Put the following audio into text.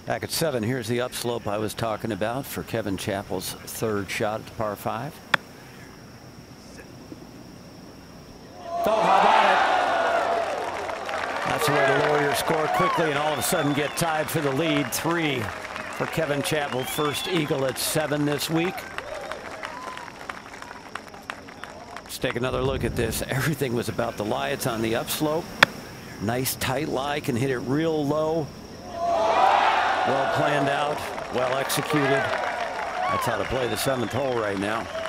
Back at 7, here's the upslope I was talking about for Kevin Chappell's third shot at the par 5. Oh, how about it? That's a way to lower your score quickly and all of a sudden get tied for the lead. 3 for Kevin Chappell, first eagle at 7 this week. Let's take another look at this. Everything was about the lie. It's on the upslope. Nice tight lie, can hit it real low. Well planned out, well executed. That's how to play the 7th hole right now.